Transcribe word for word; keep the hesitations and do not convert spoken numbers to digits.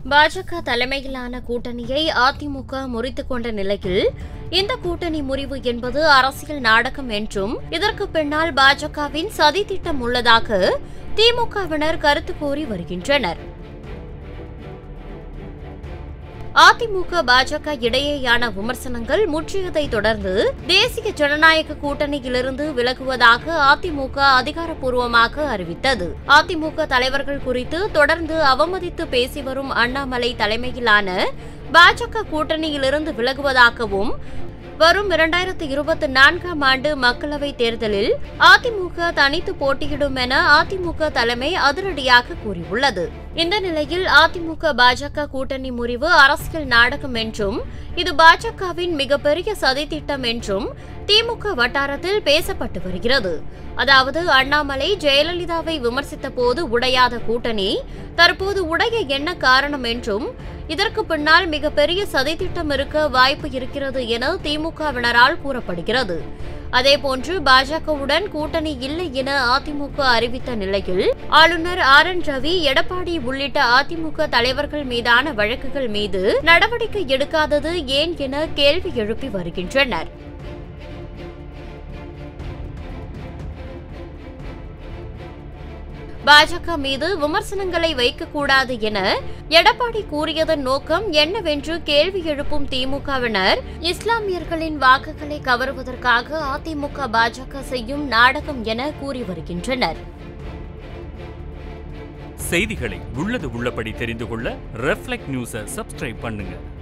பாஜக தலைமையிலான கூட்டணியை அதிமுக முறித்துக் கொண்ட நிலையில் இந்த கூட்டணி முறிவு என்பது அரசியல் நாடகம் என்றும் இதற்கு பின்னால் பாஜகவின் சதி திட்டம் உள்ளதாக திமுகவினர் கருத்து கூறி வருகின்றனர். அதிமுக பாஜக இடையேயான விமர்சனங்கள் முற்றியதை தொடர்ந்து தேசிய ஜனநாயக கூட்டணியிலிருந்து விலகுவதாக அதிமுக அதிகாரப்பூர்வமாக அறிவித்தது. அதிமுக தலைவர்கள் குறித்து தொடர்ந்து அவமதித்து பேசி வரும் அண்ணாமலை தலைமையிலான பாஜக கூட்டணியிலிருந்து விலகுவதாகவும் வரும் இரண்டாயிரத்து இருபத்தி நான்காம் ஆண்டு மக்களவைத் தேர்தலில் அதிமுக தனித்து போட்டியிடும் என அதிமுக தலைமை அதிரடியாக கூறியுள்ளது. இந்த நிலையில் அதிமுக பாஜக கூட்டணி முறிவு அரசியல் நாடகம் என்றும் இது பாஜகவின் மிகப்பெரிய சதித்திட்டம் என்றும் திமுக வட்டாரத்தில் பேசப்பட்டு வருகிறது. அதாவது அண்ணாமலை ஜெயலலிதாவை விமர்சித்த போது உடையாத கூட்டணி தற்போது உடைய என்ன காரணம் என்றும் இதற்கு பின்னால் மிகப்பெரிய சதித்திட்டம் இருக்க வாய்ப்பு இருக்கிறது என திமுகவினரால் கூறப்படுகிறது. அதேபோன்று பாஜகவுடன் கூட்டணி இல்லை என அதிமுக அறிவித்த நிலையில் ஆளுநர் ஆர் என் ரவி, எடப்பாடி உள்ளிட்ட அதிமுக தலைவர்கள் மீதான வழக்குகள் மீது நடவடிக்கை எடுக்காதது ஏன் என கேள்வி எழுப்பி வருகின்றனர். பாஜக மீது விமர்சனங்களை வைக்கக்கூடாது என எடப்பாடி கூறியதன் நோக்கம் என்னவென்று கேள்வி எழுப்பும் திமுகவினர் இஸ்லாமியர்களின் வாக்குகளை கவருவதற்காக அதிமுக பாஜக செய்யும் நாடகம் என கூறி வருகின்றனர். செய்திகளை உள்ளது உள்ளபடி தெரிந்து கொள்ள ரெஃப்ளெக்ட் நியூஸை சப்ஸ்கிரைப் பண்ணுங்க.